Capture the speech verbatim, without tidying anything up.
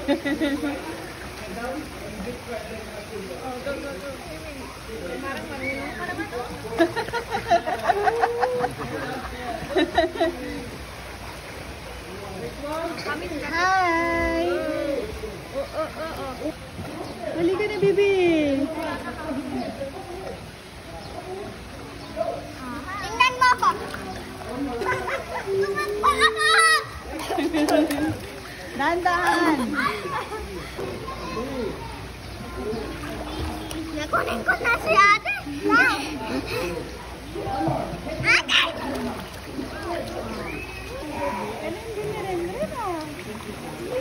go, go, go. Parang marunong ka naman to. Hi! Oh, oh, oh, oh. Halika na, baby. Tingnan mo ako. Tumakbo ako. Dahan-dahan. Nakunin ko na si ate. Ate! Ganun din na rin rin ah.